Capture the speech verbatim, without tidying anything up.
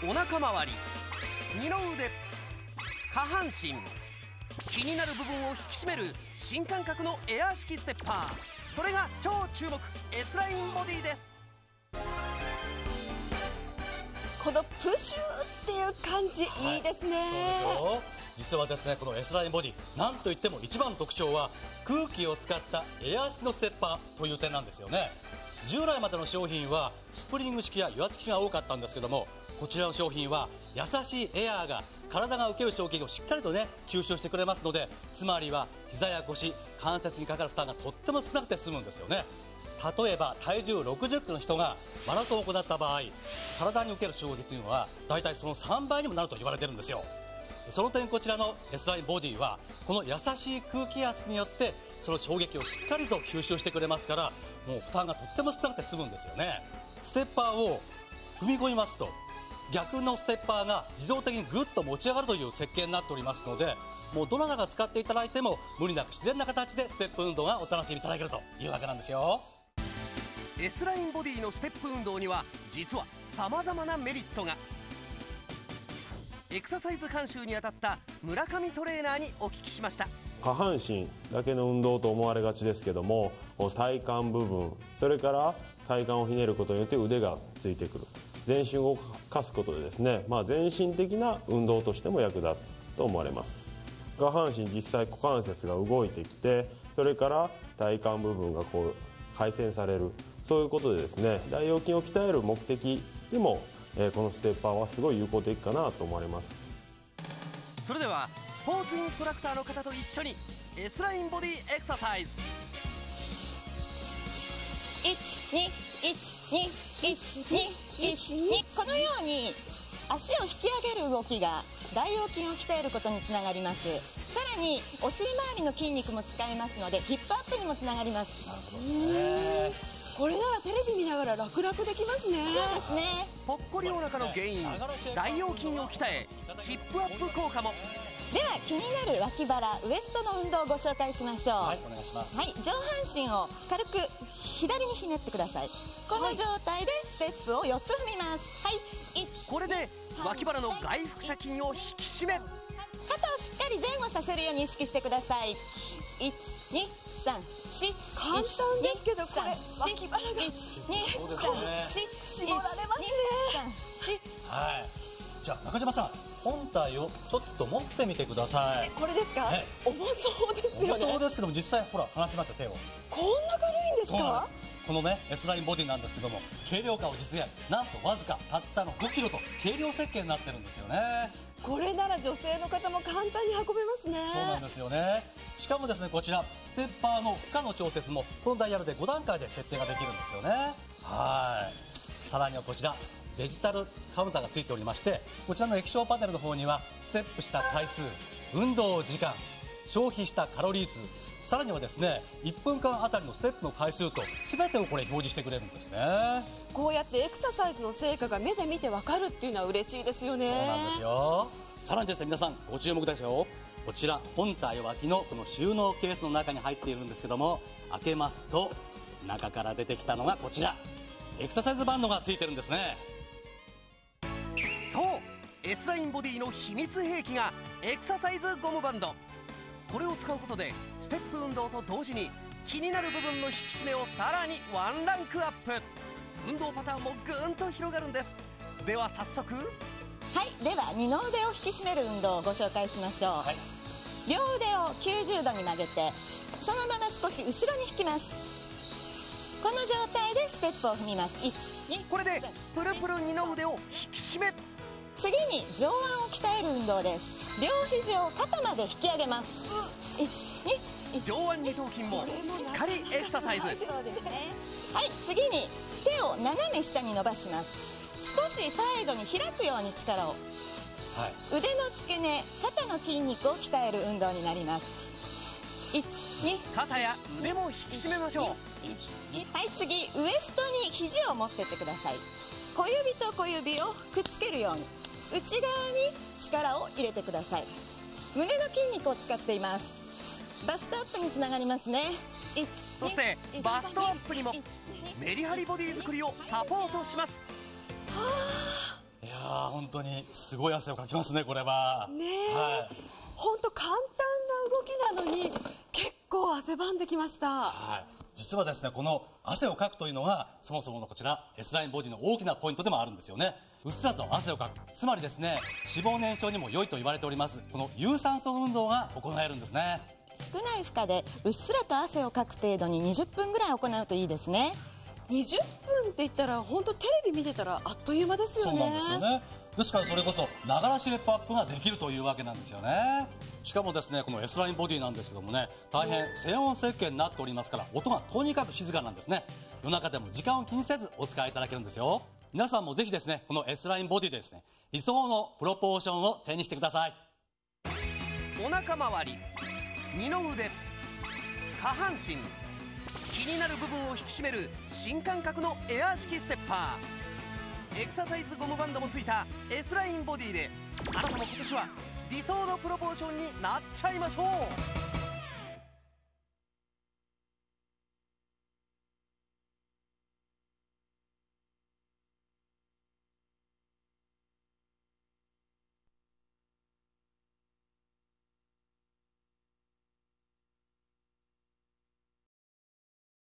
お腹周り、二の腕、下半身、気になる部分を引き締める新感覚のエアー式ステッパー、それが超注目 S ラインボディです。 このプシューっていう感じ、はい、いいですね。 そうでしょう。実はですね、この S ラインボディ、なんといっても一番の特徴は空気を使ったエアー式のステッパーという点なんですよね。従来までの商品はスプリング式や油圧式が多かったんですけども、こちらの商品は優しいエアーが体が受ける衝撃をしっかりとね吸収してくれますので、つまりは膝や腰、関節にかかる負担がとっても少なくて済むんですよね。例えば体重ろくじゅっキロの人がマラソンを行った場合、体に受ける衝撃というのはだいたいそのさんばいにもなると言われてるんですよ。その点こちらの S ラインボディはこの優しい空気圧によってその衝撃をしっかりと吸収してくれますから、もう負担がとっても少なくて済むんですよね。ステッパーを踏み込みますと逆のステッパーが自動的にぐっと持ち上がるという設計になっておりますので、もうどなたが使っていただいても無理なく自然な形でステップ運動がお楽しみいただけるというわけなんですよ。 S ラインボディのステップ運動には実はさまざまなメリットが。エクササイズ監修に当たった村上トレーナーにお聞きしました。 下半身だけの運動と思われがちですけども、体幹部分、それから体幹をひねることによって腕がついてくる、全身を動かすことでですね、まあ、全身的な運動としても役立つと思われます。下半身実際股関節が動いてきて、それから体幹部分がこう回旋される、そういうことでですね、大腰筋を鍛える目的にも、えー、このステッパーはすごい有効的かなと思われます。 それではスポーツインストラクターの方と一緒に S ラインボディエクササイズ。 いちにいちにいちにいちに、このように足を引き上げる動きが大腰筋を鍛えることにつながります。さらにお尻周りの筋肉も使えますのでヒップアップにもつながります。 これならテレビ見ながら楽々できますね。 そうですね。 ぽっこりお腹の原因、大腰筋を鍛えヒップアップ効果も。 では気になる脇腹、ウエストの運動をご紹介しましょう。 はい、お願いします。 はい、上半身を軽く左にひねってください。この状態でステップをよっつ踏みます。はい、いち、 これで脇腹の外腹斜筋を引き締め、 肩をしっかり前後させるように意識してください。いち、に、さん、よん、 簡単ですけどこれ脇腹がいち、に、さん、よん、 絞られますね。 はい、じゃあ中島さん、本体をちょっと持ってみてください。 これですか？重そうですよね。 重そうですけども、実際ほら離しますよ、手を。 こんな軽いんですか？ そうなんです。このね S ラインボディなんですけども、軽量化を実現、なんとわずかたったのごキロと軽量設計になってるんですよね。 これなら女性の方も簡単に運べますね。 そうなんですよね。しかもですね、こちらステッパーの負荷の調節もこのダイヤルでごだんかいで設定ができるんですよね。はい、さらにはこちらデジタルカウンターがついておりまして、こちらの液晶パネルの方にはステップした回数、運動時間、消費したカロリー数、さらにはですねいっぷんかんあたりのステップの回数と全てをこれ表示してくれるんですね。 こうやってエクササイズの成果が目で見てわかるっていうのは嬉しいですよね。 そうなんですよ。さらにですね、皆さんご注目ですよ。こちら本体脇のこの収納ケースの中に入っているんですけども、開けますと中から出てきたのがこちらエクササイズバンドがついてるんですね。 そう、 S ラインボディの秘密兵器がエクササイズゴムバンド。これを使うことでステップ運動と同時に気になる部分の引き締めをさらにワンランクアップ、運動パターンもぐーんと広がるんです。では早速。 はい、では二の腕を引き締める運動をご紹介しましょう。はい、両腕をきゅうじゅうどに曲げてそのまま少し後ろに引きます。この状態でステップを踏みます。いち、に、 これでプルプル二の腕を引き締め。 次に上腕を鍛える運動です。両肘を肩まで引き上げます。いち、に、 上腕二頭筋もしっかりエクササイズ。 そうですね。はい、次に手を斜め下に伸ばします。少しサイドに開くように力を、はい、腕の付け根、肩の筋肉を鍛える運動になります。いち、に、 肩や腕も引き締めましょう。 はい、次ウエストに肘を持ってってください。小指と小指をくっつけるように内側に力を入れてください。胸の筋肉を使っています。バストアップにつながりますね。いち、 そしてバストアップにもメリハリボディ作りをサポートします。 いやー本当にすごい汗をかきますねこれは。 ねえ、 はい、 本当簡単な動きなのに結構汗ばんできました。 はい、実はですねこの汗をかくというのがそもそものこちら S ラインボディの大きなポイントでもあるんですよね。うっすらと汗をかく、つまりですね脂肪燃焼にも良いと言われておりますこの有酸素運動が行えるんですね。 少ない負荷でうっすらと汗をかく程度ににじゅっぷんぐらい行うといいですね。 にじゅっぷんって言ったら本当テレビ見てたらあっという間ですよね。 そうなんですよね。ですからそれこそながらシェイプアップができるというわけなんですよね。しかもですねこの S ラインボディなんですけどもね、大変静音設計になっておりますから音がとにかく静かなんですね。夜中でも時間を気にせずお使いいただけるんですよ。皆さんもぜひですねこの S ラインボディでですね理想のプロポーションを手にしてください。 お腹周り、二の腕、下半身、気になる部分を引き締める新感覚のエアー式ステッパー、エクササイズゴムバンドもついた S ラインボディであなたも今年は理想のプロポーションになっちゃいましょう。